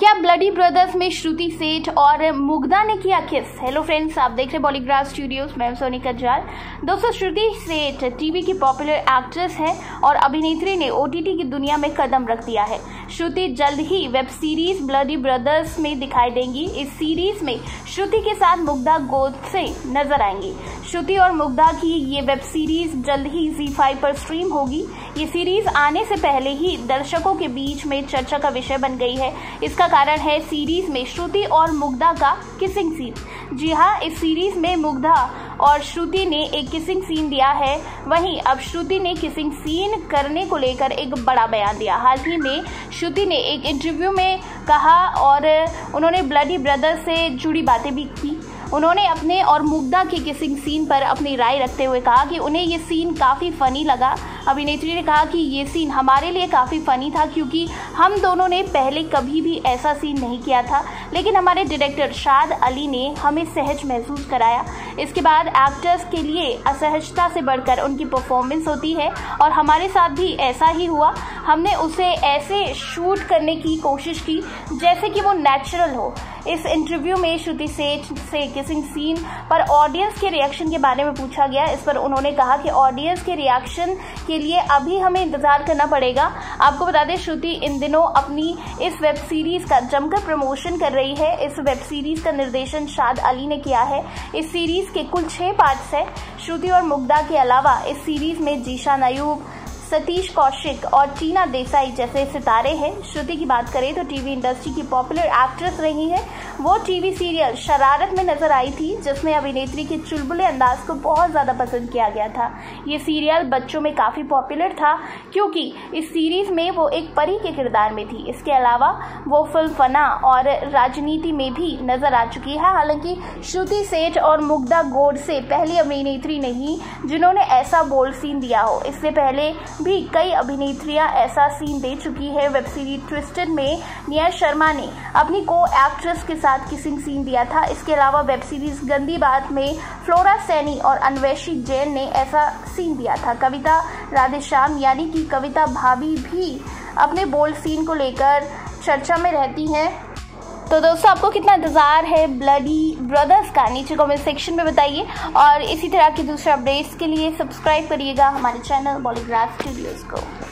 क्या bloody brothers में श्रुति सेठ और मुग्धा ने किया किस? हेलो फ्रेंड्स, आप देख रहे हैं बॉलीग्राफ स्टूडियोज। मैं सोनिका जाल। दोस्तों, श्रुति सेठ टीवी की पॉपुलर एक्ट्रेस है और अभिनेत्री ने ओटीटी की दुनिया में कदम रख दिया है। श्रुति जल्द ही वेब सीरीज ब्लडी ब्रदर्स में दिखाई देंगी। इस सीरीज में श्रुति के साथ मुग्धा गोडसे नजर आएंगी। श्रुति और मुग्धा की ये वेब सीरीज जल्द ही ZEE5 पर स्ट्रीम होगी। ये सीरीज आने से पहले ही दर्शकों के बीच में चर्चा का विषय बन गई है। इसका कारण है सीरीज में श्रुति और मुग्धा का किसिंग सीन। जी हाँ, इस सीरीज में मुग्धा और श्रुति ने एक किसिंग सीन दिया है। वहीं अब श्रुति ने किसिंग सीन करने को लेकर एक बड़ा बयान दिया। हाल ही में श्रुति ने एक इंटरव्यू में कहा और उन्होंने ब्लडी ब्रदर्स से जुड़ी बातें भी की। उन्होंने अपने और मुग्धा के किसिंग सीन पर अपनी राय रखते हुए कहा कि उन्हें ये सीन काफ़ी फ़नी लगा। अभिनेत्री ने कहा कि ये सीन हमारे लिए काफ़ी फ़नी था क्योंकि हम दोनों ने पहले कभी भी ऐसा सीन नहीं किया था, लेकिन हमारे डायरेक्टर शाद अली ने हमें सहज महसूस कराया। इसके बाद एक्टर्स के लिए असहजता से बढ़कर उनकी परफॉर्मेंस होती है और हमारे साथ भी ऐसा ही हुआ। हमने उसे ऐसे शूट करने की कोशिश की जैसे कि वो नेचुरल हो। इस इंटरव्यू में श्रुति सेठ से किसिंग सीन पर ऑडियंस के रिएक्शन के बारे में पूछा गया। इस पर उन्होंने कहा कि ऑडियंस के रिएक्शन के लिए अभी हमें इंतजार करना पड़ेगा। आपको बता दें, श्रुति इन दिनों अपनी इस वेब सीरीज का जमकर प्रमोशन कर रही है। इस वेब सीरीज का निर्देशन शाद अली ने किया है। इस सीरीज के कुल 6 पार्ट्स हैं। श्रुति और मुग्धा के अलावा इस सीरीज में जीशान अयूब, सतीश कौशिक और टीना देसाई जैसे सितारे हैं। श्रुति की बात करें तो टीवी इंडस्ट्री की पॉपुलर एक्ट्रेस रही हैं। वो टीवी सीरियल शरारत में नजर आई थी, जिसमें अभिनेत्री के चुलबुले अंदाज को बहुत ज़्यादा पसंद किया गया था। ये सीरियल बच्चों में काफ़ी पॉपुलर था क्योंकि इस सीरीज में वो एक परी के किरदार में थी। इसके अलावा वो फिल्म फना और राजनीति में भी नजर आ चुकी है। हालांकि श्रुति सेठ और मुग्धा गोडसे पहली अभिनेत्री नहीं जिन्होंने ऐसा बोल्ड सीन दिया हो। इससे पहले भी कई अभिनेत्रियां ऐसा सीन दे चुकी है। वेब सीरीज ट्विस्टेड में निया शर्मा ने अपनी को एक्ट्रेस के साथ किसिंग सीन दिया था। इसके अलावा वेब सीरीज गंदी बात में फ्लोरा सैनी और अन्वेषी जैन ने ऐसा सीन दिया था। कविता राधेश्याम यानी कि कविता भाभी भी अपने बोल्ड सीन को लेकर चर्चा में रहती हैं। तो दोस्तों, आपको कितना इंतज़ार है ब्लडी ब्रदर्स का, नीचे कमेंट सेक्शन में बताइए और इसी तरह के दूसरे अपडेट्स के लिए सब्सक्राइब करिएगा हमारे चैनल बॉलीग्राफ स्टूडियोज़ को।